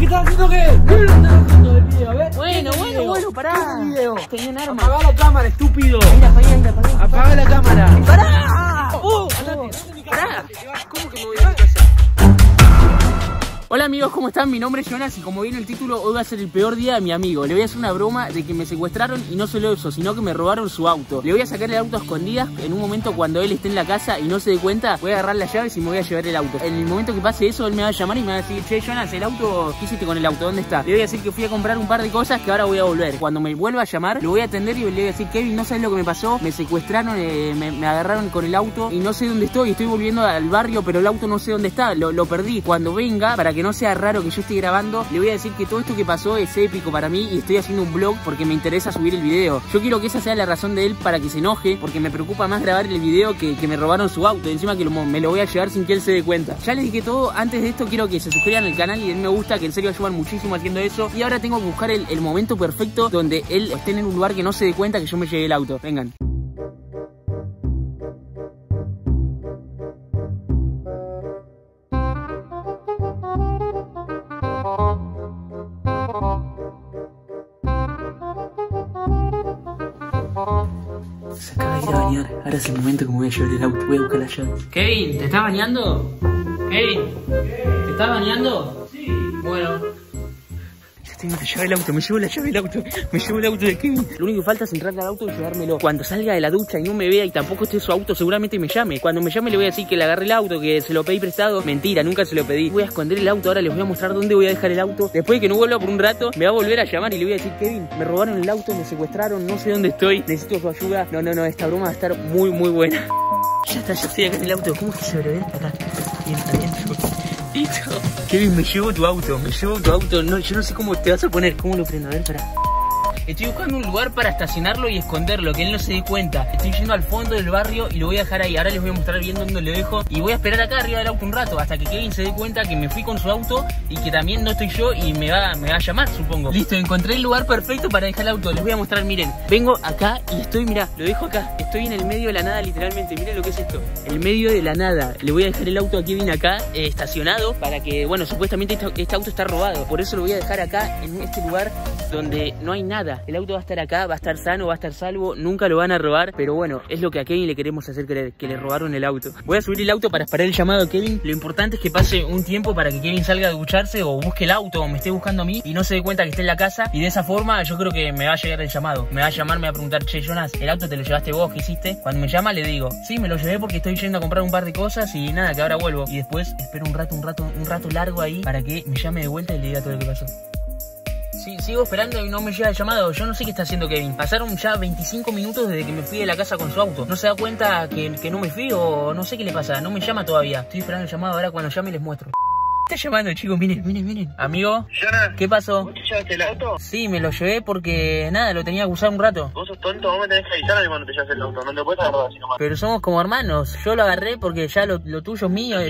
¿qué estás haciendo qué? ¿Qué lo estás haciendo del video? A ver. Bueno, pará. Tenían armas. Apagá la cámara, estúpido. Apaga. Apaga la cámara. ¡Pará! Pará. ¿Cómo que me voy a mi casa? Hola amigos, ¿cómo están? Mi nombre es Jonas y como viene el título, hoy va a ser el peor día de mi amigo. Le voy a hacer una broma de que me secuestraron y no solo eso, sino que me robaron su auto. Le voy a sacar el auto a escondidas en un momento cuando él esté en la casa y no se dé cuenta. Voy a agarrar las llaves y me voy a llevar el auto. En el momento que pase eso, él me va a llamar y me va a decir: che, Jonas, el auto, ¿qué hiciste con el auto? ¿Dónde está? Le voy a decir que fui a comprar un par de cosas que ahora voy a volver. Cuando me vuelva a llamar, lo voy a atender y le voy a decir: Kevin, no sabes lo que me pasó. Me secuestraron, me agarraron con el auto y no sé dónde estoy. Estoy volviendo al barrio, pero el auto no sé dónde está. Lo perdí. Cuando venga, para que no sea raro que yo estoy grabando, le voy a decir que todo esto que pasó es épico para mí y estoy haciendo un vlog porque me interesa subir el video. Yo quiero que esa sea la razón de él para que se enoje, porque me preocupa más grabar el video que me robaron su auto. Encima que me lo voy a llevar sin que él se dé cuenta. Ya les dije todo. Antes de esto quiero que se suscriban al canal y den me gusta, que en serio ayudan muchísimo haciendo eso. Y ahora tengo que buscar el momento perfecto donde él esté en un lugar que no se dé cuenta que yo me llevé el auto. Vengan. Se acaba de ir a bañar. Ahora es el momento que me voy a llevar el auto. Voy a buscar la llave. Kevin, ¿te estás bañando? Kevin, ¿te estás bañando? Sí. Bueno. Ya tengo la llave del auto. Me llevo la llave del auto. Me llevo el auto de Kevin. Lo único que falta es entrar al auto y llevármelo. Cuando salga de la ducha y no me vea y tampoco esté su auto, seguramente me llame. Cuando me llame le voy a decir que le agarré el auto, que se lo pedí prestado. Mentira, nunca se lo pedí. Voy a esconder el auto. Ahora les voy a mostrar dónde voy a dejar el auto. Después de que no vuelva por un rato, me va a volver a llamar y le voy a decir: Kevin, me robaron el auto, me secuestraron, no sé dónde estoy, necesito su ayuda. No, esta broma va a estar muy buena. Ya está, ya estoy acá en el auto. ¿Cómo es que se abre? Ven acá. Bien, adentro. Listo. Kevin, me llevo tu auto, No, yo no sé cómo te vas a poner. ¿Cómo lo prendo? A ver, pará. Estoy buscando un lugar para estacionarlo y esconderlo, que él no se dé cuenta. Estoy yendo al fondo del barrio y lo voy a dejar ahí. Ahora les voy a mostrar bien dónde lo dejo. Y voy a esperar acá arriba del auto un rato hasta que Kevin se dé cuenta que me fui con su auto y que también no estoy yo y me va a llamar, supongo. Listo, encontré el lugar perfecto para dejar el auto. Les voy a mostrar, miren. Vengo acá y estoy, mirá, lo dejo acá. Estoy en el medio de la nada, literalmente. Miren lo que es esto. El medio de la nada. Le voy a dejar el auto a Kevin acá, estacionado, para que, bueno, supuestamente este auto está robado. Por eso lo voy a dejar acá, en este lugar donde no hay nada. El auto va a estar acá, va a estar sano, va a estar salvo, nunca lo van a robar. Pero bueno, es lo que a Kevin le queremos hacer creer, que le robaron el auto. Voy a subir el auto para esperar el llamado a Kevin. Lo importante es que pase un tiempo para que Kevin salga a ducharse o busque el auto o me esté buscando a mí y no se dé cuenta que esté en la casa. Y de esa forma yo creo que me va a llegar el llamado. Me va a llamar, me va a preguntar: che, Jonas, ¿el auto te lo llevaste vos? ¿Qué hiciste? Cuando me llama le digo: sí, me lo llevé porque estoy yendo a comprar un par de cosas y nada, que ahora vuelvo. Y después espero un rato largo ahí para que me llame de vuelta y le diga todo lo que pasó. Sí, sigo esperando y no me llega el llamado. Yo no sé qué está haciendo Kevin. Pasaron ya 25 minutos desde que me fui de la casa con su auto. ¿No se da cuenta que no me fui o no sé qué le pasa? No me llama todavía. Estoy esperando el llamado. Ahora cuando llame les muestro. Está llamando, chicos, miren. Amigo, Jonas, ¿qué pasó? ¿vos te llevaste el auto? Sí, me lo llevé porque, nada, lo tenía que usar un rato. Vos sos tonto, vos me tenés que avisar cuando te llevas el auto. No te puedes agarrar así nomás. Pero somos como hermanos. Yo lo agarré porque ya lo tuyo es mío.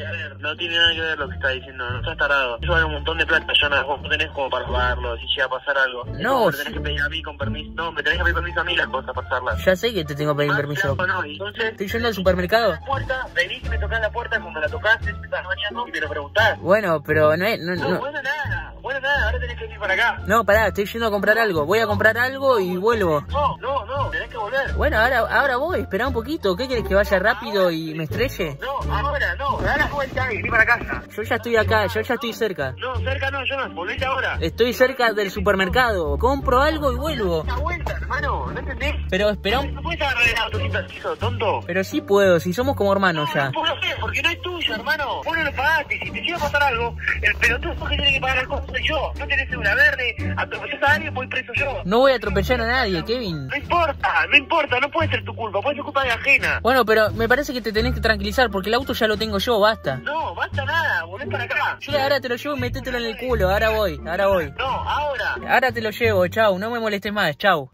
No tiene nada que ver lo que está diciendo. No estás tarado. Eso vale un montón de plata, Jonas. Vos no tenés como para pagarlo si llega a pasar algo. No. Me tenés que pedir a mí con permiso. No, me tenés que pedir permiso a mí las cosas para hacerlas. Ya sé que te tengo que pedir permiso. No, entonces, estoy yendo al supermercado. Venís y me tocás la puerta cuando la tocaste, te estás bañando y me lo preguntás. Bueno, pero no. Bueno, nada, ahora tenés que venir para acá. No, pará, estoy yendo a comprar algo. Voy a comprar algo y vuelvo. No, tenés que volver. Bueno, ahora voy, espera un poquito. ¿Qué querés, que vaya rápido y me estrelle? No, ahora no, da la vuelta y vení para casa. Yo ya estoy acá, yo ya estoy cerca. No, cerca no, Jonas, volvete ahora. Estoy cerca del supermercado. Compro algo y vuelvo. Da vuelta, hermano, ¿no entendés? Pero espera No puedes agarrar el autocito así, tonto. Pero sí puedo, si somos como hermanos ya. No sé, porque no es tuyo, hermano. Vos no lo pagaste, si te llega a pasar algo, el pelotudo que tiene que pagar el costo soy yo. No tenés segura verde, atropellás a alguien, voy preso yo. No voy a atropellar a nadie, Kevin. No importa, no puede ser tu culpa, puede ser culpa de ajena. Bueno, pero me parece que te tenés que tranquilizar porque el auto ya lo tengo yo, basta. No, basta nada, volvés para acá. Yo ahora te lo llevo y métetelo en el culo, ahora voy. No, ahora. Ahora te lo llevo, chau, no me molestes más, chau.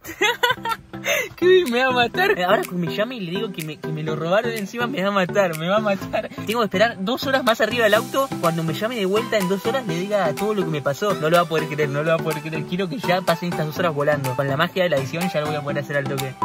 Kevin me va a matar. Ahora que me llame y le digo que me lo robaron encima, me va a matar. Tengo que esperar 2 horas más arriba del auto. Cuando me llame de vuelta en 2 horas le diga todo lo que me pasó. No lo va a poder creer. Quiero que ya pasen estas 2 horas volando. Con la magia de la edición ya lo voy a poder hacer al toque.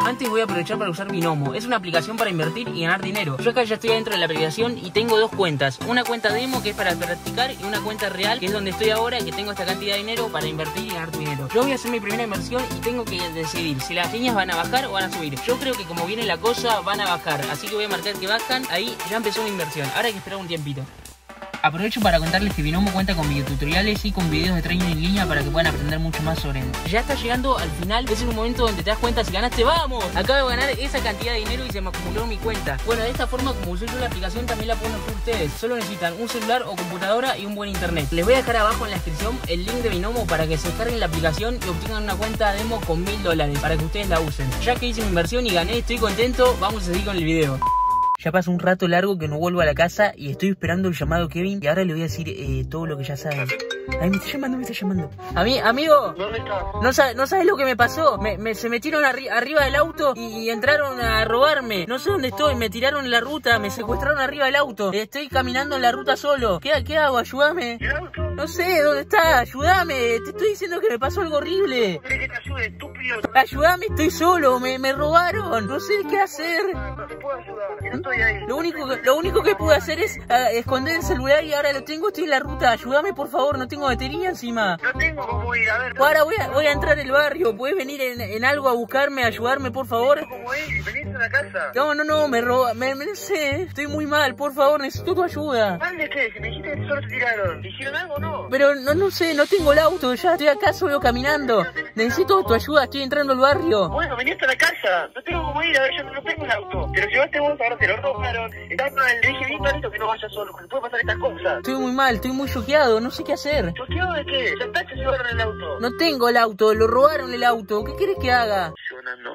Antes voy a aprovechar para usar Binomo. Es una aplicación para invertir y ganar dinero. Yo acá ya estoy dentro de la aplicación y tengo dos cuentas. Una cuenta demo que es para practicar y una cuenta real que es donde estoy ahora, que tengo esta cantidad de dinero para invertir y ganar dinero. Yo voy a hacer mi primera inversión y tengo que decidir si las líneas van a bajar o van a subir. Yo creo que como viene la cosa van a bajar, así que voy a marcar que bajan. Ahí ya empezó una inversión. Ahora hay que esperar un tiempito. Aprovecho para contarles que Binomo cuenta con videotutoriales y con videos de trading en línea para que puedan aprender mucho más sobre él. Ya está llegando al final, es un momento donde te das cuenta si ganaste. ¡Vamos! Acabo de ganar esa cantidad de dinero y se me acumuló en mi cuenta. Bueno, de esta forma, como uso yo la aplicación, también la pueden usar ustedes. Solo necesitan un celular o computadora y un buen internet. Les voy a dejar abajo en la descripción el link de Binomo para que se descarguen la aplicación y obtengan una cuenta demo con $1000 para que ustedes la usen. Ya que hice mi inversión y gané, estoy contento, vamos a seguir con el video. Ya pasó un rato largo que no vuelvo a la casa y estoy esperando el llamado Kevin y ahora le voy a decir todo lo que ya sabe. Ay, me está llamando. Amigo, ¿Dónde estás? no sabes lo que me pasó. Se metieron arriba del auto y entraron a robarme. No sé dónde estoy, me tiraron en la ruta, me secuestraron arriba del auto. Estoy caminando en la ruta solo. ¿Qué hago? Ayúdame. ¿El auto? No sé, ¿dónde está? Ayúdame. Te estoy diciendo que me pasó algo horrible. ¿Querés que te ayude, estúpido? Ayúdame, estoy solo, me robaron. No sé qué hacer. No te puedo ayudar, que no estoy ahí. Lo único que pude hacer es esconder el celular y ahora lo tengo, estoy en la ruta. Ayúdame, por favor, no tengo batería encima. No tengo cómo ir, a ver. Ahora voy a entrar al barrio. ¿Puedes venir en algo a buscarme, a ayudarme, por favor? ¿Cómo ir? ¿Venís a la casa? No, me roba. No sé, estoy muy mal, por favor, necesito tu ayuda. ¿Mal de qué? Si me dijiste que solo te tiraron. ¿Te hicieron algo o no? Pero no sé, no tengo el auto, ya estoy acá solo caminando. Necesito tu ayuda, estoy entrando al barrio. Bueno, vení hasta la casa. No tengo cómo ir, a ver, yo no tengo el auto. Te lo llevaste vos, ahora te lo robaron. Estás mal, le dije bien clarito que no vayas solo, porque puede pasar estas cosas. Estoy muy mal, estoy muy choqueado, no sé qué hacer. ¿Choqueado de qué? Ya está, se llevaron el auto. No tengo el auto, lo robaron el auto. ¿Qué querés que haga? No.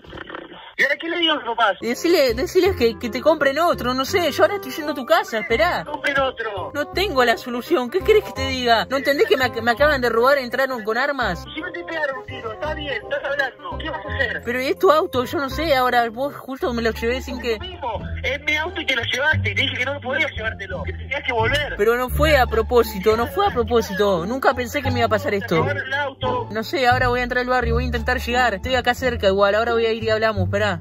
¿Y ahora qué le digo a mis papás? Deciles que te compren otro, no sé, yo ahora estoy yendo a tu casa, esperá. Compren otro. No tengo la solución, ¿qué querés que te diga? ¿No entendés que me acaban de robar, entraron con armas? Y si no te pegaron un tiro, está bien, estás hablando. ¿Qué vas a hacer? Pero es tu auto, yo no sé, ahora vos justo me lo llevé sin que... Lo mismo, es mi auto y te lo llevaste. Y te dije que no podías llevártelo, que tenías que volver. Pero no fue a propósito, nunca pensé que me iba a pasar Te esto. robaron el auto. No sé, ahora voy a entrar al barrio, voy a intentar llegar. Estoy acá cerca igual, ahora voy a ir y hablamos, esperá.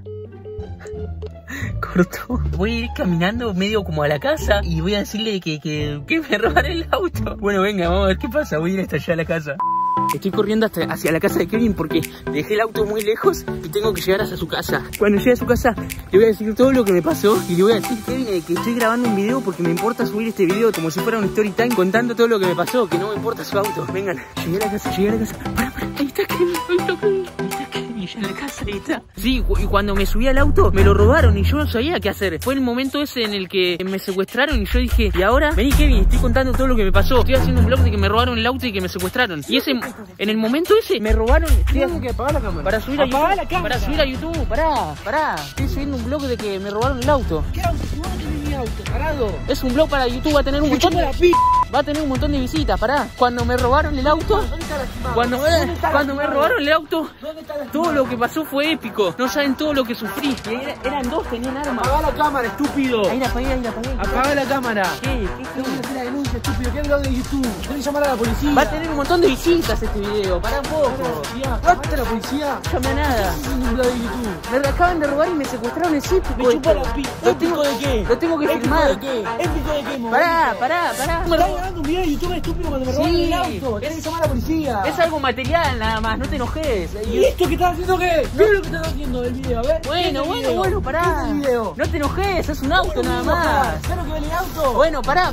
Corto. Voy a ir caminando medio como a la casa y voy a decirle que me robaron el auto. Bueno, venga, vamos a ver qué pasa, voy a ir hasta allá a la casa. Estoy corriendo hacia la casa de Kevin porque dejé el auto muy lejos y tengo que llegar hasta su casa. Cuando llegue a su casa le voy a decir todo lo que me pasó y le voy a decir, Kevin, que estoy grabando un video porque me importa subir este video como si fuera un story time contando todo lo que me pasó, que no me importa su auto. Vengan, llegué a la casa. Para, ahí está Kevin, ya en la casa, ahí está. Sí, y cuando me subí al auto me lo robaron y yo no sabía qué hacer. Fue el momento ese en el que me secuestraron y yo dije, ¿y ahora? Vení, Kevin, estoy contando todo lo que me pasó. Estoy haciendo un vlog de que me robaron el auto y que me secuestraron. Y en el momento ese me robaron. Tengo que apagar la cámara. Para subir a Apagá YouTube. la cámara. Para subir a YouTube. Pará. Estoy subiendo un vlog de que me robaron el auto. ¿Qué auto? ¿Cómo tenés mi auto? Parado. Es un vlog para YouTube, va a tener un montón de visitas. Pará. Cuando me robaron el auto, cuando me robaron el auto, todo lo que pasó fue épico. No saben todo lo que sufrí. Eran dos, tenían armas. Apaga la cámara, estúpido. Ahí la apagué. Apaga la cámara. ¿Qué? Tengo que hacer la denuncia, estúpido. ¿Qué vlog de YouTube? Tengo que llamar a la policía. Va a tener un montón de visitas este video. Pará un poco. ¿Dónde está la policía? No llame a nada. ¿Qué es un vlog de YouTube? Me acaban de robar y me secuestraron, es épico. Me chupa esto. la pi... Lo ¿Épico de qué? Lo tengo que ¿Épico filmar. de qué? ¿Épico de qué, Pará. Me estás grabando un video de YouTube estúpido cuando me robaron Sí. el auto. Tienes que llamar a la policía. Es algo material nada más, no te enojes. ¿Y esto que estás haciendo qué? ¿Qué es lo que estás haciendo del video? A ver. Bueno, pará. ¿Qué es el video? No te enojes, es un auto nada más. ¿Sabes lo que vale el auto? Bueno, pará.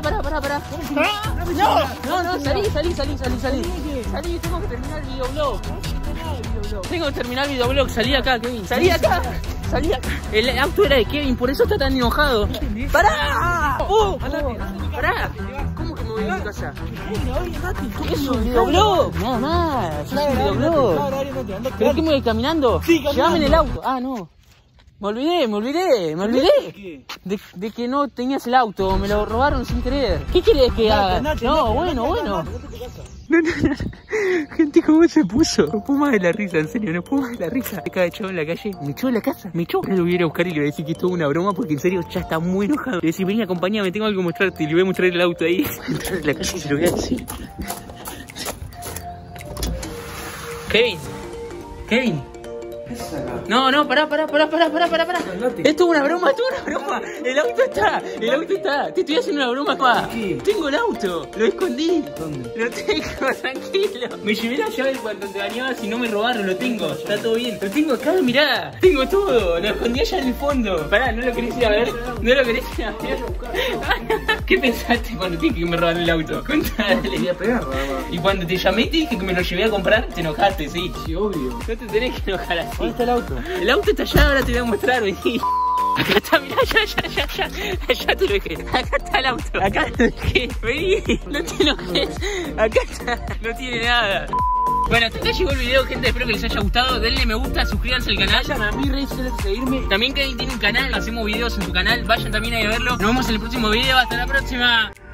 No, salí. ¿Qué? Salí, tengo que terminar el videoblog. Salí acá, Kevin. Salí acá. El auto era de Kevin, por eso está tan enojado. ¡Pará! ¡Pará! ¿Cómo que me voy a mi casa? Es un videoblog, nada más. Es un videoblog. ¿Pero qué me voy caminando? Sí, caminando. Llévame en el auto. Ah, no. Me olvidé de que no tenías el auto, me lo robaron sin querer. ¿Qué querés que haga? No, bueno. No. Gente, ¿cómo se puso? No puedo más de la risa, en serio, no puedo más de la risa. Acá echado en la calle, me echó de la casa, Ahora lo voy a ir a buscar y le voy a decir que es toda una broma porque en serio ya está muy enojado. Le voy a decir, vení, acompáñame, tengo algo que mostrarte y le voy a mostrar el auto ahí. Entrar en la calle y se lo voy a decir. Kevin. haces acá? No, pará. Andate. Esto es una broma, El auto está. Te estoy haciendo una broma, pa. ¿Qué? Tengo el auto, lo escondí. ¿Dónde? Lo tengo, tranquilo. Me llevé la llave cuando te bañabas y no me robaron, lo tengo. Está todo bien. Lo tengo acá, mirá. Tengo todo. Lo escondí allá en el fondo. Pará, ¿no lo querés ir a ver? ¿Qué pensaste cuando te dije que me robaron el auto? Contale. Quería pegar, nada más. Y cuando te llamé y te dije que me lo llevé a comprar, te enojaste, sí. Sí, obvio. No te tenés que enojar así. ¿Dónde está el auto? El auto está allá, ahora te voy a mostrar, vení. Acá está, mirá, ya te lo dejé. Acá está el auto, acá te lo dejé. Vení, no te enojes. Acá está, no tiene nada. Bueno, hasta acá llegó el video, gente. Espero que les haya gustado. Denle me gusta, suscríbanse al canal. Vayan a mi redes sociales a seguirme. También Kevin tiene un canal, hacemos videos en su canal. Vayan también ahí a verlo. Nos vemos en el próximo video. Hasta la próxima.